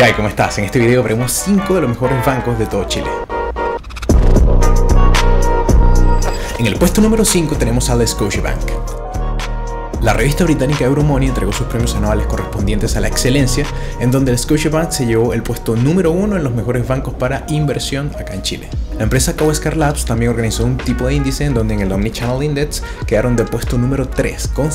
¿Qué hay? ¿Cómo estás? En este video veremos 5 de los mejores bancos de todo Chile. En el puesto número 5 tenemos al Scotiabank. La revista británica Euromoney entregó sus premios anuales correspondientes a la excelencia, en donde el Scotiabank se llevó el puesto número 1 en los mejores bancos para inversión acá en Chile. La empresa Cowescar Labs también organizó un tipo de índice en donde en el Omnichannel Index quedaron de puesto número 3 con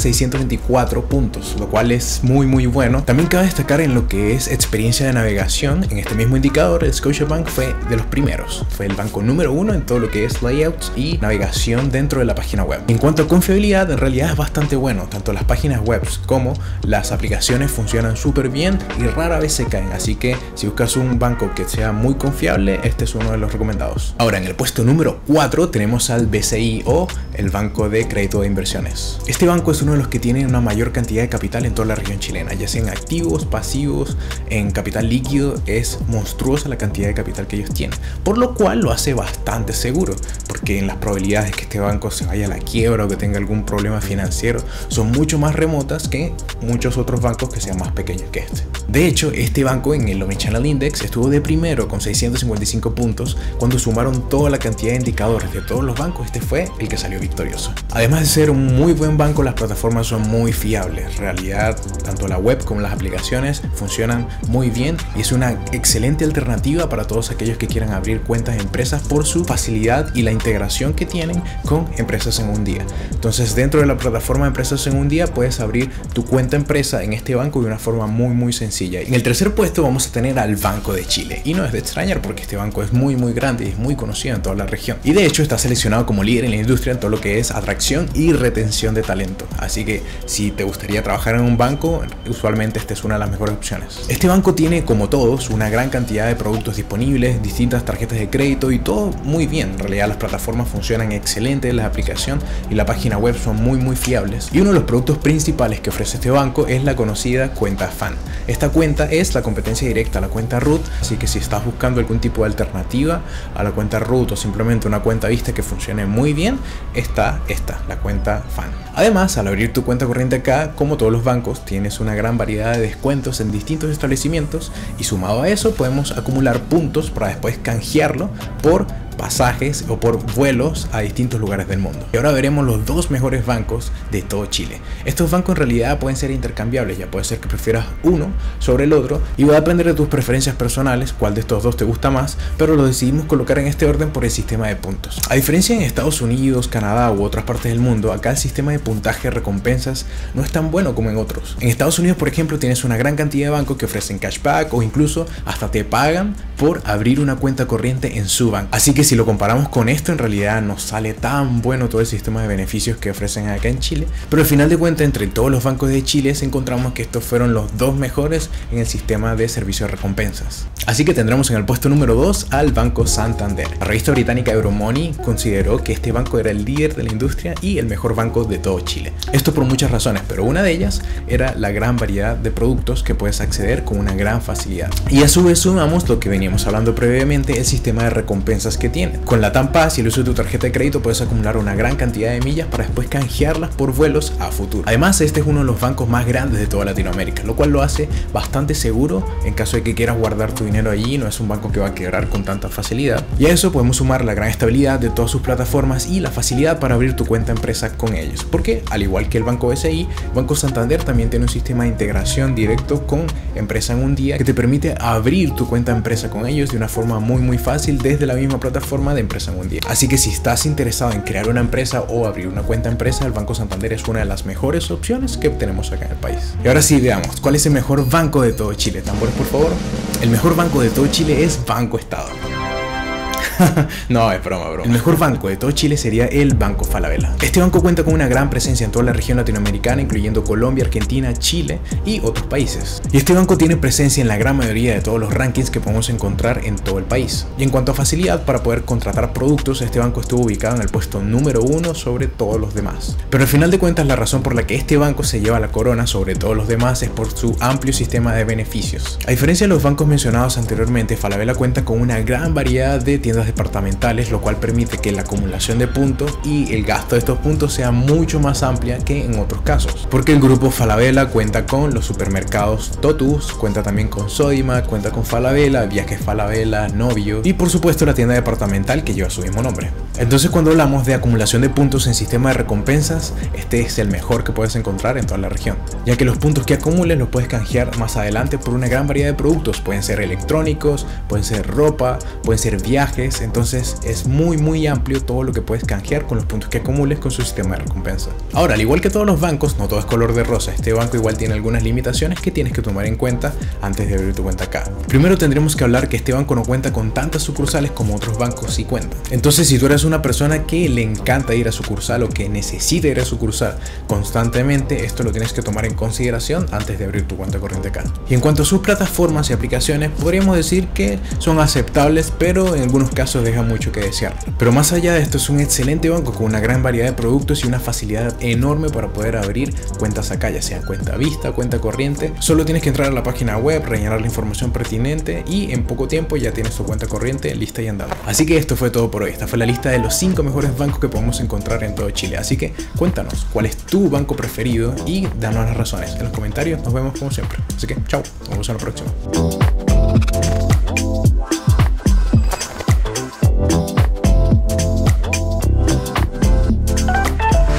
624 puntos, lo cual es muy bueno. También cabe destacar en lo que es experiencia de navegación. En este mismo indicador, el Scotiabank fue de los primeros. Fue el banco número 1 en todo lo que es layouts y navegación dentro de la página web. En cuanto a confiabilidad, en realidad es bastante bueno. Tanto las páginas web como las aplicaciones funcionan súper bien y rara vez se caen. Así que si buscas un banco que sea muy confiable, este es uno de los recomendados. Ahora, en el puesto número 4 tenemos al BCI, o el Banco de Crédito de Inversiones. Este banco es uno de los que tiene una mayor cantidad de capital en toda la región chilena, ya sea en activos, pasivos, en capital líquido. Es monstruosa la cantidad de capital que ellos tienen, por lo cual lo hace bastante seguro, porque en las probabilidades de que este banco se vaya a la quiebra o que tenga algún problema financiero son mucho más remotas que muchos otros bancos que sean más pequeños que este. De hecho, este banco en el Omnichannel Index estuvo de primero con 655 puntos. Cuando sumaron toda la cantidad de indicadores de todos los bancos, este fue el que salió victorioso. Además de ser un muy buen banco, las plataformas son muy fiables. En realidad, tanto la web como las aplicaciones funcionan muy bien y es una excelente alternativa para todos aquellos que quieran abrir cuentas de empresas por su facilidad y la integración que tienen con Empresas en un Día. Entonces, dentro de la plataforma de Empresas en un Día puedes abrir tu cuenta empresa en este banco de una forma muy sencilla. En el tercer puesto vamos a tener al Banco de Chile, y no es de extrañar porque este banco es muy grande y es muy conocido en toda la región, y de hecho está seleccionado como líder en la industria en todo lo que es atracción y retención de talento. Así que si te gustaría trabajar en un banco, usualmente esta es una de las mejores opciones. Este banco tiene, como todos, una gran cantidad de productos disponibles, distintas tarjetas de crédito y todo muy bien. En realidad las plataformas funcionan excelente, la aplicación y la página web son muy fiables, y uno de los productos principales que ofrece este banco es la conocida cuenta FAN. Esta cuenta es la competencia directa a la cuenta root, así que si estás buscando algún tipo de alternativa a la cuenta root o simplemente una cuenta vista que funcione muy bien, está esta, la cuenta FAN. Además, al abrir tu cuenta corriente acá, como todos los bancos, tienes una gran variedad de descuentos en distintos establecimientos, y sumado a eso podemos acumular puntos para después canjearlo por pasajes o por vuelos a distintos lugares del mundo. Y ahora veremos los dos mejores bancos de todo Chile. Estos bancos en realidad pueden ser intercambiables, ya puede ser que prefieras uno sobre el otro y va a depender de tus preferencias personales cuál de estos dos te gusta más, pero lo decidimos colocar en este orden por el sistema de puntos. A diferencia en Estados Unidos, Canadá u otras partes del mundo, acá el sistema de puntaje recompensas no es tan bueno como en otros. En Estados Unidos, por ejemplo, tienes una gran cantidad de bancos que ofrecen cashback o incluso hasta te pagan por abrir una cuenta corriente en su banco. Así que si lo comparamos con esto, en realidad no sale tan bueno todo el sistema de beneficios que ofrecen acá en Chile, pero al final de cuentas, entre todos los bancos de Chile encontramos que estos fueron los dos mejores en el sistema de servicio de recompensas. Así que tendremos en el puesto número 2 al Banco Santander. La revista británica Euromoney consideró que este banco era el líder de la industria y el mejor banco de todo Chile. Esto por muchas razones, pero una de ellas era la gran variedad de productos que puedes acceder con una gran facilidad. Y a su vez sumamos lo que veníamos hablando previamente, el sistema de recompensas que tiene. Con la TAMPAS y el uso de tu tarjeta de crédito puedes acumular una gran cantidad de millas para después canjearlas por vuelos a futuro. Además, este es uno de los bancos más grandes de toda Latinoamérica, lo cual lo hace bastante seguro en caso de que quieras guardar tu dinero allí. No es un banco que va a quebrar con tanta facilidad, y a eso podemos sumar la gran estabilidad de todas sus plataformas y la facilidad para abrir tu cuenta empresa con ellos, porque al igual que el Banco BCI, Banco Santander también tiene un sistema de integración directo con Empresa en un Día que te permite abrir tu cuenta empresa con ellos de una forma muy fácil desde la misma plataforma de Empresa en un Día. Así que si estás interesado en crear una empresa o abrir una cuenta empresa, el Banco Santander es una de las mejores opciones que tenemos acá en el país. Y ahora sí, veamos cuál es el mejor banco de todo Chile. Tambores, por favor. El mejor banco de todo Chile es Banco Estado. No, es broma. El mejor banco de todo Chile sería el Banco Falabella. Este banco cuenta con una gran presencia en toda la región latinoamericana, incluyendo Colombia, Argentina, Chile y otros países. Y este banco tiene presencia en la gran mayoría de todos los rankings que podemos encontrar en todo el país. Y en cuanto a facilidad para poder contratar productos, este banco estuvo ubicado en el puesto número 1 sobre todos los demás. Pero al final de cuentas, la razón por la que este banco se lleva la corona sobre todos los demás es por su amplio sistema de beneficios. A diferencia de los bancos mencionados anteriormente, Falabella cuenta con una gran variedad de tiendas departamentales, lo cual permite que la acumulación de puntos y el gasto de estos puntos sea mucho más amplia que en otros casos, porque el grupo Falabella cuenta con los supermercados Totus, cuenta también con Sodimac, cuenta con Falabella, Viajes Falabella, Novio y por supuesto la tienda departamental que lleva su mismo nombre. Entonces, cuando hablamos de acumulación de puntos en sistema de recompensas, este es el mejor que puedes encontrar en toda la región, ya que los puntos que acumules los puedes canjear más adelante por una gran variedad de productos. Pueden ser electrónicos, pueden ser ropa, pueden ser viajes. Entonces es muy amplio todo lo que puedes canjear con los puntos que acumules con su sistema de recompensa. Ahora, al igual que todos los bancos, no todo es color de rosa. Este banco igual tiene algunas limitaciones que tienes que tomar en cuenta antes de abrir tu cuenta acá. Primero tendremos que hablar que este banco no cuenta con tantas sucursales como otros bancos sí cuentan. Entonces, si tú eres una persona que le encanta ir a sucursal o que necesita ir a sucursal constantemente, esto lo tienes que tomar en consideración antes de abrir tu cuenta corriente acá. Y en cuanto a sus plataformas y aplicaciones, podríamos decir que son aceptables, pero en algunos casos dejan mucho que desear. Pero más allá de esto, es un excelente banco con una gran variedad de productos y una facilidad enorme para poder abrir cuentas acá, ya sea cuenta vista, cuenta corriente. Solo tienes que entrar a la página web, rellenar la información pertinente y en poco tiempo ya tienes tu cuenta corriente lista y andando. Así que esto fue todo por hoy. Esta fue la lista de los 5 mejores bancos que podemos encontrar en todo Chile. Así que cuéntanos cuál es tu banco preferido y danos las razones en los comentarios. Nos vemos como siempre. Así que chao, nos vemos en la próxima.